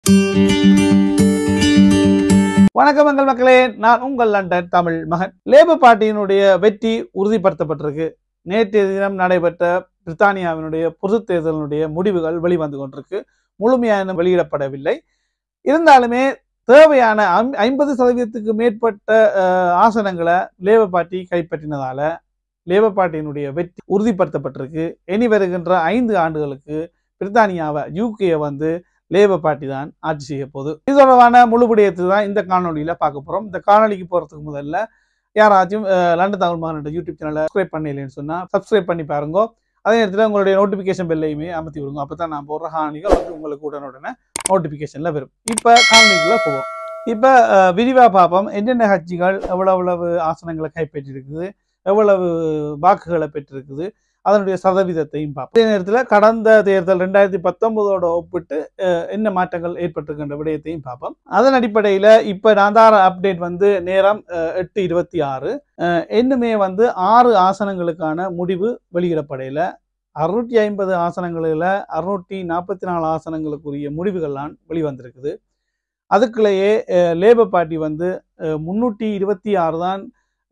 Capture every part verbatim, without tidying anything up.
வணக்கம் எங்கள் மக்களே, நான் உங்கள் லண்டன் தமிழ் மகன். லேபர் பார்ட்டியினுடைய வெற்றி உறுதிப்படுத்தப்பட்டிருக்கு. நேற்றைய தினம் நடைபெற்ற பிரித்தானியாவினுடைய பொது தேர்தலினுடைய முடிவுகள் வெளிவந்து கொண்டிருக்கு. முழுமையான வெளியிடப்படவில்லை. இருந்தாலுமே தேவையான ஐம்பது சதவீதத்துக்கு மேற்பட்ட ஆசனங்களை லேபர் பார்ட்டி கைப்பற்றினதால லேபர் பார்ட்டியினுடைய வெற்றி உறுதிப்படுத்தப்பட்டிருக்கு. இனி வருகின்ற ஐந்து ஆண்டுகளுக்கு பிரித்தானியாவை யூகே வந்து லேபர் பார்ட்டி தான் ஆட்சி செய்ய போகுது. இது தொடர்பான முழுபடியத்தை தான் இந்த காணொலியில பார்க்க போறோம். இந்த காணொலிக்கு போறதுக்கு முதல்ல யாராச்சும் லண்டன் தமிழ் மகன் யூடியூப் சேனலை சப்ஸ்கிரைப் பண்ணலைன்னு சொன்னா சப்ஸ்கிரைப் பண்ணி பாருங்க. அதே நேரத்தில் உங்களுடைய நோட்டிபிகேஷன் பெல்லையுமே அமர்த்தி விடுங்க. அப்பதான் நான் போடுற காணொலிகள் வந்து உங்களுக்கு உடனுடனே நோட்டிபிகேஷன்ல வரும். இப்ப காணொலிக்குள்ள போவோம். இப்ப விரிவா பார்ப்போம். என்னென்ன கட்சிகள் எவ்வளவு எவ்வளவு ஆசனங்களை கைப்பற்றி இருக்குது, எவ்வளவு வாக்குகளை பெற்றிருக்குது, அதனுடைய சதவீதத்தையும் பார்ப்போம். அதே நேரத்தில் கடந்த தேர்தல் ரெண்டாயிரத்தி பத்தொன்பதோட ஒப்பிட்டு என்ன மாற்றங்கள் ஏற்பட்டிருக்கின்ற விடயத்தையும் பார்ப்போம். அதன் அடிப்படையில் இப்போ நாதார அப்டேட் வந்து நேரம் எட்டு இருபத்தி ஆறு இன்னுமே வந்து ஆறு ஆசனங்களுக்கான முடிவு வெளியிடப்படையில் அறுநூற்றி ஐம்பது ஆசனங்களில் அறுநூற்றி நாற்பத்தி நாலு ஆசனங்களுக்குரிய முடிவுகள்லாம் வெளிவந்திருக்குது. அதுக்குள்ளேயே லேபர் பார்ட்டி வந்து முன்னூற்றி இருபத்தி ஆறு தான்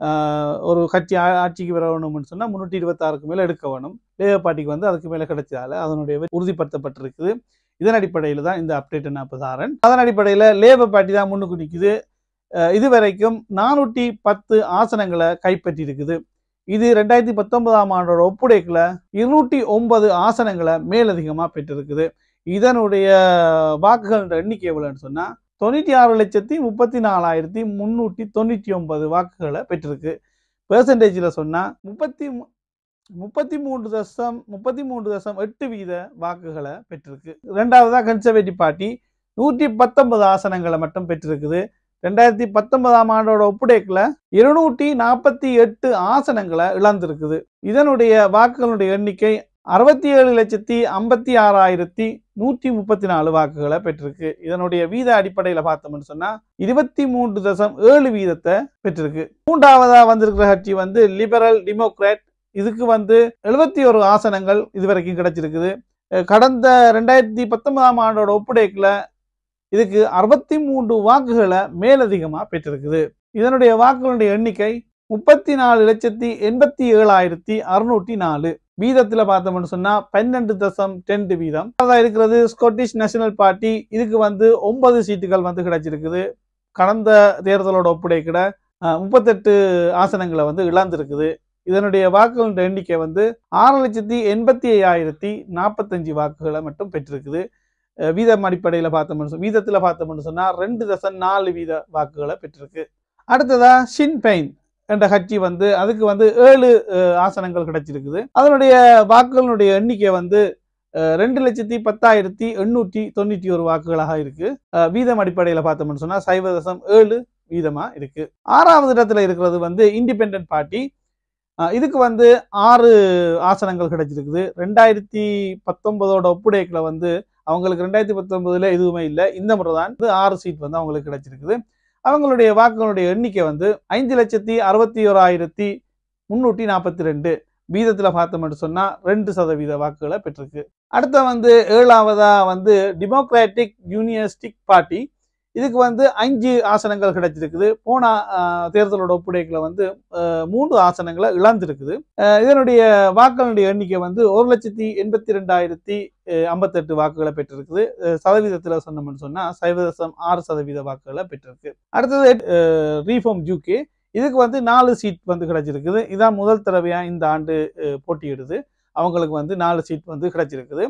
ஒரு கட்சி ஆட்சிக்கு வரணும்னு சொன்னால் முன்னூற்றி இருபத்தாறுக்கு மேலே எடுக்க வேணும். லேபர் பார்ட்டிக்கு வந்து அதுக்கு மேலே கிடைச்சதால அதனுடைய உறுதிப்படுத்தப்பட்டிருக்குது. இதன் அடிப்படையில் தான் இந்த அப்டேட் நான் இப்போ தாரேன். அதன் அடிப்படையில் லேபர் பார்ட்டி தான் முன்னுக்கு நிற்குது. இதுவரைக்கும் நானூற்றி பத்து ஆசனங்களை கைப்பற்றி இருக்குது. இது ரெண்டாயிரத்தி பத்தொன்பதாம் ஆண்டோட ஒப்புடைக்கில் இருநூற்றி ஒன்பது ஆசனங்களை மேலதிகமாக பெற்றிருக்குது. இதனுடைய வாக்குகள் எண்ணிக்கை எவ்வளோன்னு சொன்னால் தொண்ணூற்றி ஆறு லட்சத்தி முப்பத்தி நாலாயிரத்தி முன்னூற்றி தொண்ணூற்றி ஒன்பது வாக்குகளை பெற்றிருக்கு. பெர்சன்டேஜில் சொன்னால் முப்பத்தி முப்பத்தி மூன்று தசம் முப்பத்தி மூன்று தசம் எட்டு வீத வாக்குகளை பெற்றிருக்கு. ரெண்டாவதாக கன்சர்வேட்டிவ் பார்ட்டி நூற்றி பத்தொன்பது ஆசனங்களை மட்டும் பெற்றிருக்குது. ரெண்டாயிரத்தி பத்தொன்பதாம் ஆண்டோட ஒப்புடைக்கில் இருநூற்றி நாற்பத்தி எட்டு ஆசனங்களை இழந்திருக்குது. இதனுடைய வாக்குகளுடைய எண்ணிக்கை அறுபத்தி ஏழு லட்சத்தி ஐம்பத்தி ஆறாயிரத்தி நூற்றி முப்பத்தி நாலு வாக்குகளை பெற்றிருக்கு. இதனுடைய வீத அடிப்படையில் பார்த்தோம்னு சொன்னா இருபத்தி மூன்று தசம் ஏழு வீதத்தை பெற்றிருக்கு. மூன்றாவதா வந்திருக்கிற கட்சி வந்து லிபரல் டெமோக்ராட். இதுக்கு வந்து எழுபத்தி ஒரு ஆசனங்கள் இதுவரைக்கும் கிடைச்சிருக்குது. கடந்த ரெண்டாயிரத்தி பத்தொன்பதாம் ஆண்டோட ஒப்புடைக்கில் இதுக்கு அறுபத்தி மூன்று வாக்குகளை மேலதிகமாக பெற்றிருக்குது. இதனுடைய வாக்குகளுடைய எண்ணிக்கை முப்பத்தி நாலு லட்சத்தி எண்பத்தி ஏழாயிரத்தி அறுநூற்றி நாலு. வீதத்தில் பார்த்தோம்னு சொன்னா பன்னெண்டு தசம் ரெண்டு வீதம் அதான் இருக்கிறது. ஸ்காட்டிஷ் நேஷனல் பார்ட்டி இதுக்கு வந்து ஒன்பது சீட்டுகள் வந்து கிடைச்சிருக்குது. கடந்த தேர்தலோட ஒப்புடைக்கிட முப்பத்தெட்டு ஆசனங்களை வந்து இழந்திருக்குது. இதனுடைய வாக்குகளின் எண்ணிக்கை வந்து ஆறு லட்சத்தி எண்பத்தி ஐயாயிரத்தி நாற்பத்தஞ்சு வாக்குகளை மட்டும் பெற்றிருக்குது. வீதம் அடிப்படையில் பார்த்தோம்னு வீதத்தில் பார்த்தோம்னு சொன்னா ரெண்டு தசம் நாலு வீத வாக்குகளை பெற்றிருக்கு. அடுத்ததா ஷின் பெயின் என்ற கட்சி வந்து அதுக்கு வந்து ஏழு ஆசனங்கள் கிடைச்சிருக்குது. அதனுடைய வாக்குகளுடைய எண்ணிக்கை வந்து ரெண்டு லட்சத்தி பத்தாயிரத்தி எண்ணூற்றி தொண்ணூற்றி ஒரு வாக்குகளாக இருக்கு. வீதம் அடிப்படையில் பார்த்தோம்னு சொன்னா சைவ தசம் ஏழு வீதமா இருக்கு. ஆறாவது இடத்துல இருக்கிறது வந்து இண்டிபெண்டன்ட் பார்ட்டி. இதுக்கு வந்து ஆறு ஆசனங்கள் கிடைச்சிருக்குது. ரெண்டாயிரத்தி பத்தொன்பதோட ஒப்புடைக்கில் வந்து அவங்களுக்கு ரெண்டாயிரத்தி பத்தொன்பதுல எதுவுமே இல்லை. இந்த முறை தான் ஆறு சீட் வந்து அவங்களுக்கு கிடைச்சிருக்குது. அவங்களுடைய வாக்குகளுடைய எண்ணிக்கை வந்து ஐந்து லட்சத்தி அறுபத்தி ஓராயிரத்தி முன்னூற்றி நாற்பத்தி ரெண்டு. வீதத்தில் பார்த்தோம்னு சொன்னா ரெண்டு சதவீத வாக்குகளை பெற்றிருக்கு. அடுத்த வந்து ஏழாவதா வந்து டெமோக்ராட்டிக் யூனியனிஸ்டிக் பார்ட்டி. இதுக்கு வந்து அஞ்சு ஆசனங்கள் கிடைச்சிருக்குது. போன தேர்தலோட ஒப்புடைக்கில் வந்து மூன்று ஆசனங்களை இழந்திருக்குது. இதனுடைய வாக்குகளுடைய எண்ணிக்கை வந்து ஒரு லட்சத்தி எண்பத்தி ரெண்டாயிரத்தி ஐம்பத்தெட்டு வாக்குகளை பெற்றிருக்குது. சதவீதத்தில் சொன்னோம்னு சொன்னா சைவ தசம் ஆறு சதவீத வாக்குகளை பெற்றிருக்கு. அடுத்தது ரீஃபார்ம் யூகே. இதுக்கு வந்து நாலு சீட் வந்து கிடைச்சிருக்குது. இதான் முதல் தடவையா இந்த ஆண்டு போட்டியிடுது. அவங்களுக்கு வந்து நாலு சீட் வந்து கிடைச்சிருக்குது.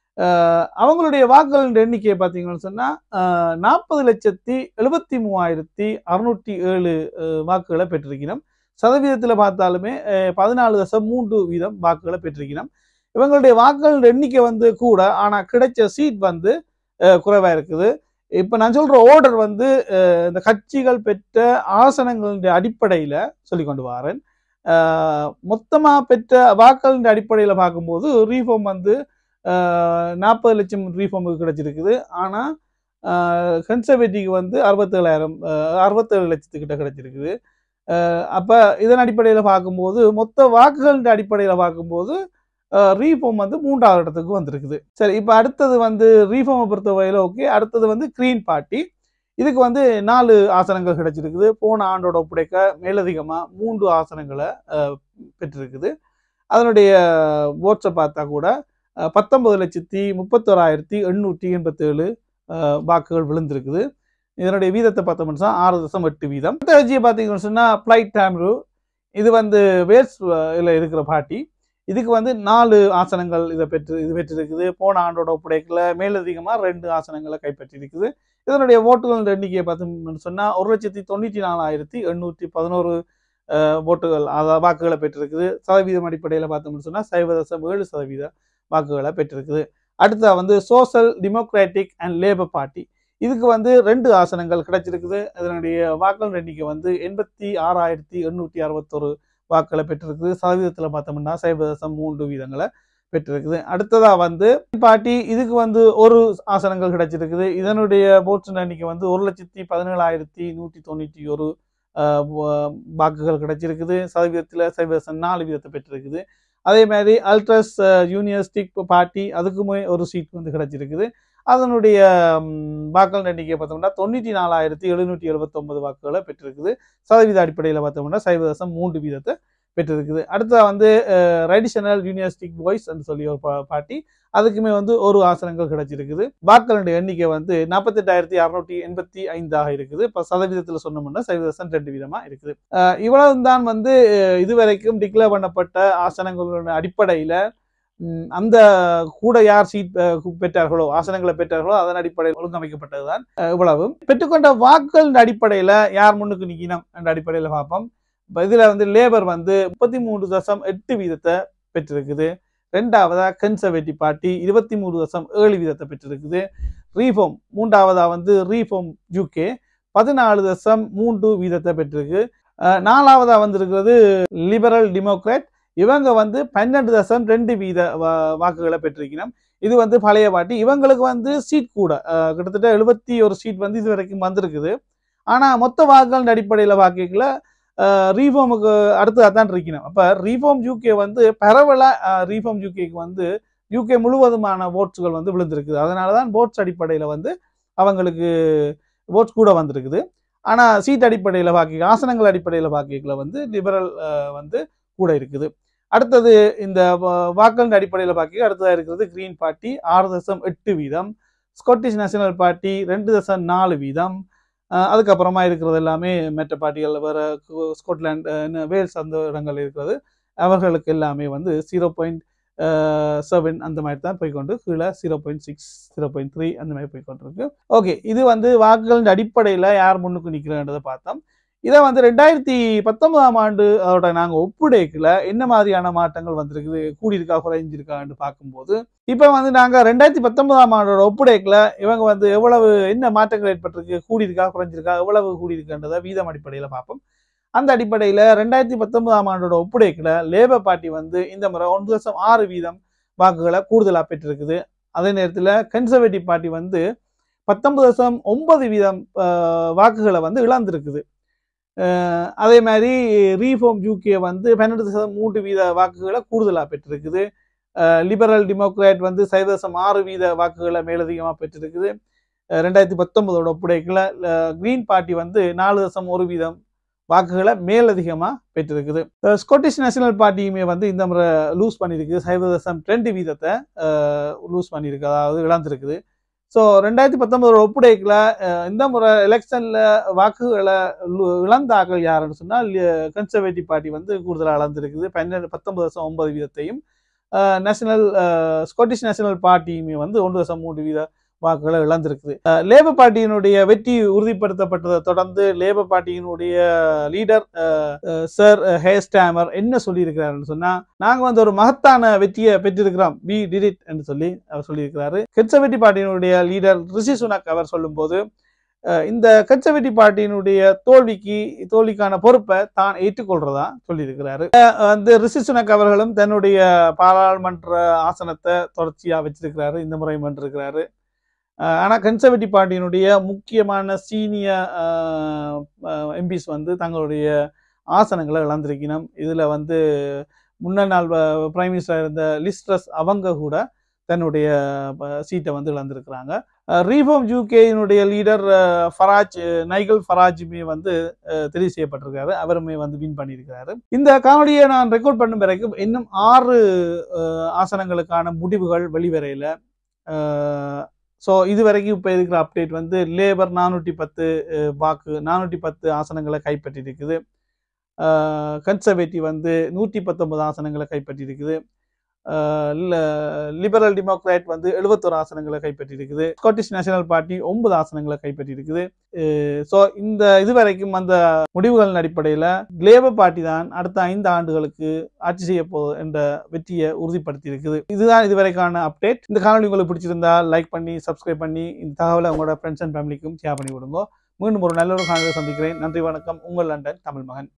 அவங்களுடைய வாக்குகளின் எண்ணிக்கையை பார்த்தீங்கன்னு சொன்னால் நாற்பது லட்சத்தி எழுபத்தி மூவாயிரத்தி அறுநூற்றி ஏழு வாக்குகளை பெற்றிருக்கணும். சதவீதத்தில் பார்த்தாலுமே பதினாலு தசம் மூன்று வீதம் வாக்குகளை பெற்றிருக்கணும். இவங்களுடைய வாக்குகளின் எண்ணிக்கை வந்து கூட, ஆனால் கிடைச்ச சீட் வந்து குறைவாக இருக்குது. இப்போ நான் சொல்கிற ஓர்டர் வந்து இந்த கட்சிகள் பெற்ற ஆசனங்களுடைய அடிப்படையில் சொல்லி கொண்டு வரேன். மொத்தமாக பெற்ற வாக்குகளின் அடிப்படையில் பார்க்கும்போது ரீஃபார்ம் வந்து நாற்பது லட்சம் ரீஃபார்முக்கு கிடைச்சிருக்குது. ஆனால் கன்சர்வேட்டிவ்க்கு வந்து அறுபத்தேழாயிரம் அறுபத்தேழு லட்சத்துக்கிட்ட கிடைச்சிருக்குது. அப்போ இதன் அடிப்படையில் பார்க்கும்போது மொத்த வாக்குகளின் அடிப்படையில் பார்க்கும்போது ரீஃபார்ம் வந்து மூன்றாவது இடத்துக்கு வந்திருக்குது. சரி, இப்போ அடுத்தது வந்து ரீஃபார்மை பொறுத்த வகையில் ஓகே. அடுத்தது வந்து கிரீன் பார்ட்டி. இதுக்கு வந்து நாலு ஆசனங்கள் கிடைச்சிருக்குது. போன ஆண்டோட ஒப்படைக்க மேலதிகமாக மூன்று ஆசனங்களை பெற்றிருக்குது. அதனுடைய ஓட்ஸை பார்த்தா கூட பத்தொன்பது லட்சத்தி முப்பத்தோராயிரத்தி எண்ணூற்றி எண்பத்தி ஏழு வாக்குகள் விழுந்திருக்குது. இதனுடைய வீதத்தை பார்த்தோம்னா ஆறு தசம் எட்டு வீதம். கட்சியை பார்த்தீங்கன்னு சொன்னால் பிளைட் டைம்ரு, இது வந்து வேல்ஸ்ல இருக்கிற பார்ட்டி. இதுக்கு வந்து நாலு ஆசனங்கள் இதை பெற்று இது பெற்றிருக்குது. போன ஆண்டோட ஒப்படைக்கல மேலதிகமாக ரெண்டு ஆசனங்களை கைப்பற்றியிருக்குது. இதனுடைய ஓட்டுகள் எண்ணிக்கையை பார்த்தோம்னு சொன்னால் ஒரு லட்சத்தி தொண்ணூற்றி நாலாயிரத்தி எண்ணூற்றி பதினோரு ஓட்டுகள் அதாவது வாக்குகளை பெற்றிருக்குது. சதவீதம் அடிப்படையில் பார்த்தோம்னு சொன்னால் சைவ தசம் ஏழு சதவீத வாக்குகளை பெற்றிருக்குது. அடுத்த வந்து social democratic and labour party. இதுக்கு வந்து ரெண்டு ஆசனங்கள் கிடைச்சிருக்குது. இதனுடைய வாக்குகள் எண்ணிக்கை வந்து எண்பத்தி ஆறாயிரத்தி எண்ணூற்றி அறுபத்தொரு வாக்குகளை பெற்றிருக்குது. சதவீதத்தில் பார்த்தோம்னா சைவ தசம் மூன்று வீதங்களை பெற்றிருக்குது. அடுத்ததா வந்து பார்ட்டி, இதுக்கு வந்து ஒரு ஆசனங்கள் கிடைச்சிருக்குது. இதனுடைய ஓட்டு எண்ணிக்கை வந்து ஒரு லட்சத்தி பதினேழாயிரத்தி நூற்றி தொண்ணூற்றி ஒரு வாக்குகள் கிடைச்சிருக்குது. சதவீதத்தில் சைவ தசம் நாலு வீதத்தை பெற்றிருக்குது. அதே மாதிரி அல்ட்ரஸ் யூனியர்ஸ்டிக் பார்ட்டி, அதுக்குமே ஒரு சீட் வந்து கிடைச்சிருக்குது. அதனுடைய வாக்குகள் எண்ணிக்கை பார்த்தோம்னா தொண்ணூற்றி நாலாயிரத்தி எழுநூற்றி எழுபத்தி ஒன்பது வாக்குகளை பெற்றிருக்குது. சதவீத அடிப்படையில் பார்த்தோம்னா சைவ தசம் மூன்று வீதத்தை பெற்றிருக்குது. அடுத்த வந்து ரைடிஷனல் யூனியர்ஸ்டிக் பாய்ஸ் என்று சொல்லி ஒரு பார்ட்டி, அதுக்குமே வந்து ஒரு ஆசனங்கள் கிடைச்சிருக்குது. வாக்குகளுடைய எண்ணிக்கை வந்து நாற்பத்தி எட்டாயிரத்தி அறுநூற்றி எண்பத்தி ஐந்தாக இருக்குது. இப்போ சதவீதத்தில் சொன்னோம்னா சைவ தசம் ரெண்டு வீதமா இருக்குது. இவ்வளவுதான் வந்து இதுவரைக்கும் டிக்ளேர் பண்ணப்பட்ட ஆசனங்களுடைய அடிப்படையில அந்த கூட யார் சீட் பெற்றார்களோ ஆசனங்களை பெற்றார்களோ அதன் அடிப்படையில் ஒழுங்கமைக்கப்பட்டதுதான் இவ்வளவு. பெற்றுக்கொண்ட வாக்குகளின் அடிப்படையில யார் முன்னுக்கு நிக்கணும் என்ற அடிப்படையில் பார்ப்போம். இதுல வந்து லேபர் வந்து முப்பத்தி மூன்று தசம் எட்டு வீதத்தை பெற்றிருக்குது. ரெண்டாவதா கன்சர்வேட்டிவ் பார்ட்டி இருபத்தி மூணு தசம் ஏழு வீதத்தை பெற்றிருக்குது. ரீஃபார்ம் மூன்றாவதா வந்து ரீஃபார்ம் யூகே பதினாலு தசம் மூன்று வீதத்தை பெற்றிருக்கு. நாலாவதா வந்திருக்கிறது லிபரல் டெமோக்ராட், இவங்க வந்து பன்னெண்டு தசம் ரெண்டு வீத வாக்குகளை பெற்றிருக்கணும். இது வந்து பழைய பார்ட்டி. இவங்களுக்கு வந்து சீட் கூட கிட்டத்தட்ட எழுபத்தி ஒரு சீட் வந்து இது வரைக்கும் வந்திருக்குது. ஆனா மொத்த வாக்குகளின் அடிப்படையில் வாக்குகள ரீஃபார்முக்கு அடுத்ததாக தான் இருக்கணும். அப்ப ரீஃபார்ம் யூகே வந்து பரவலா ரீஃபார்ம் யூகேக்கு வந்து யூகே முழுவதுமான ஓட்ஸுகள் வந்து விழுந்திருக்குது. அதனாலதான் ஓட்ஸ் அடிப்படையில வந்து அவங்களுக்கு ஓட்ஸ் கூட வந்திருக்குது. ஆனா சீட் அடிப்படையில் வாக்கு ஆசனங்கள் அடிப்படையில் வாக்குகளை வந்து லிபரல் வந்து கூட இருக்குது. அடுத்தது இந்த வாக்குகளின் அடிப்படையில் பார்க்க அடுத்ததாக இருக்கிறது கிரீன் பார்ட்டி ஆறு தசம் எட்டு வீதம், ஸ்காட்டிஷ் நேஷனல் பார்ட்டி ரெண்டு தசம் நாலு வீதம். அதுக்கப்புறமா இருக்கிறது எல்லாமே மற்ற பார்ட்டிகள் வேற ஸ்காட்லாந்து வேல்ஸ் அந்த இடங்கள் இருக்கிறது. அவர்களுக்கு எல்லாமே வந்து ஜீரோ பாயிண்ட் செவன் அந்த மாதிரி தான் போய்கொண்டு கீழே zero point six zero point three அந்த மாதிரி போய்கொண்டிருக்கு. ஓகே, இது வந்து வாக்குகளின் அடிப்படையில் யார் முன்னுக்கு நிற்கிறன்றதை பார்த்தோம். இதை வந்து ரெண்டாயிரத்தி பத்தொன்பதாம் ஆண்டு அதோட நாங்கள் ஒப்புடைக்கல என்ன மாதிரியான மாற்றங்கள் வந்திருக்குது, கூடியிருக்கா குறைஞ்சிருக்கான்னு பார்க்கும்போது இப்போ வந்து நாங்கள் ரெண்டாயிரத்தி பத்தொன்பதாம் ஆண்டோட ஒப்புடைக்கல இவங்க வந்து எவ்வளவு என்ன மாற்றங்கள் ஏற்பட்டிருக்கு, கூடியிருக்கா குறைஞ்சிருக்கா எவ்வளவு கூடியிருக்குன்றதை வீதம் அடிப்படையில் பார்ப்போம். அந்த அடிப்படையில் ரெண்டாயிரத்தி பத்தொன்பதாம் ஆண்டோட ஒப்புடைக்கல லேபர் பார்ட்டி வந்து இந்த முறை ஒன்று தசம் ஆறு வீதம் வாக்குகளை கூடுதலாக பெற்றிருக்குது. அதே நேரத்தில் கன்சர்வேட்டிவ் பார்ட்டி வந்து பத்தொன்பது தசம் ஒன்பது வீதம் வாக்குகளை வந்து இழந்திருக்குது. அதே மாதிரி ரீஃபார்ம் யூகே வந்து பன்னெண்டு தசம் மூன்று வீத வாக்குகளை கூடுதலாக பெற்றிருக்குது. லிபரல் டெமோக்ராட் வந்து சைவ தசம் ஆறு வீத வாக்குகளை மேலதிகமாக பெற்றிருக்குது. ரெண்டாயிரத்தி பத்தொன்பதோட ஒப்படைக்கல கிரீன் பார்ட்டி வந்து நாலு தசம் ஒரு வீதம் வாக்குகளை மேலதிகமாக பெற்றிருக்குது. ஸ்காட்டிஷ் நேஷனல் பார்ட்டியுமே வந்து இந்த முறை லூஸ் பண்ணியிருக்கு, சைவ தசம் ரெண்டு வீதத்தை லூஸ் பண்ணியிருக்கு, அதாவது இழந்திருக்குது. ஸோ ரெண்டாயிரத்தி பத்தொன்பதோட ஒப்புடைக்கல இந்த முறை எலெக்ஷன்ல வாக்குகளை இழந்தாக்கள் யாருன்னு சொன்னால் கன்சர்வேட்டிவ் பார்ட்டி வந்து கூடுதலாக இழந்திருக்குது. பன்னெண்டு பத்தொன்பது தசம் ஒன்பது வீதத்தையும் நேஷனல் ஸ்காட்டிஷ் நேஷனல் பார்ட்டியுமே வந்து ஒன்று தசம் மூன்று வீத வாக்குகளை இழந்திருக்குது. லேபர் பார்ட்டியினுடைய வெற்றி உறுதிப்படுத்தப்பட்டதை தொடர்ந்து லேபர் பார்ட்டியினுடைய லீடர் சர் ஹேஸ்டாமர் என்ன சொல்லியிருக்கிறாருன்னு சொன்னா, நாங்க வந்து ஒரு மகத்தான வெற்றியை பெற்றிருக்கிறோம், வி டிட் இட் என்று சொல்லி அவர் சொல்லியிருக்கிறாரு. கன்சர்வேட்டிவ் பார்ட்டியினுடைய லீடர் ரிஷி சுனக் அவர் சொல்லும் போது இந்த கன்சர்வேட்டிவ் பார்ட்டியினுடைய தோல்விக்கு தோல்விக்கான பொறுப்பை தான் ஏற்றுக்கொள்றதா சொல்லியிருக்கிறாரு. வந்து ரிஷி சுனக் அவர்களும் தன்னுடைய பாராளுமன்ற ஆசனத்தை தொடர்ச்சியா வச்சிருக்கிறாரு, இந்த முறை வென்றிருக்கிறாரு. ஆனால் கன்சர்வேட்டிவ் பார்ட்டியினுடைய முக்கியமான சீனியர் எம்பிஸ் வந்து தங்களுடைய ஆசனங்களை இழந்திருக்கணும். இதில் வந்து முன்னாள் நாள் பிரைம் மினிஸ்டர் இருந்த லிஸ்ட்ரஸ் அவங்க கூட தன்னுடைய சீட்டை வந்து இழந்திருக்கிறாங்க. ரீஃபார்ம் யூகேயினுடைய லீடர் ஃபராஜ் நைகல் ஃபராஜுமே வந்து தெரிவு செய்யப்பட்டிருக்காரு. அவருமே வந்து வின் பண்ணியிருக்கிறாரு. இந்த காணொலியை நான் ரெக்கார்ட் பண்ணும் வரைக்கும் இன்னும் ஆறு ஆசனங்களுக்கான முடிவுகள் வெளிவரையில. ஸோ இது வரைக்கும் இப்போ இருக்கிற அப்டேட் வந்து லேபர் நானூற்றி பத்து வாக்கு நானூற்றி பத்து ஆசனங்களை கைப்பற்றியிருக்குது. கன்சர்வேட்டிவ் வந்து நூற்றி பத்தொன்பது ஆசனங்களை கைப்பற்றியிருக்குது. லிபரல் டெமோக்ராட் வந்து எழுபத்தொரு ஆசனங்களை கைப்பற்றியிருக்குது. ஸ்காட்டிஷ் நேஷனல் பார்ட்டி ஒன்பது ஆசனங்களை கைப்பற்றியிருக்குது. ஸோ இந்த இதுவரைக்கும் அந்த முடிவுகளின் அடிப்படையில் லேபர் பார்ட்டி தான் அடுத்த ஐந்து ஆண்டுகளுக்கு ஆட்சி செய்ய போகுது என்ற வெற்றியை உறுதிப்படுத்தி இருக்குது. இதுதான் இதுவரைக்கான அப்டேட். இந்த காணொலி உங்களுக்கு பிடிச்சிருந்தா லைக் பண்ணி சப்ஸ்கிரைப் பண்ணி இந்த தகவலை உங்களோட ஃப்ரெண்ட்ஸ் அண்ட் ஃபேமிலிக்கும் ஷேர் பண்ணி விடுங்க. மீண்டும் ஒரு நல்ல ஒரு காணொலியை சந்திக்கிறேன். நன்றி, வணக்கம். உங்கள் லண்டன் தமிழ் மகன்.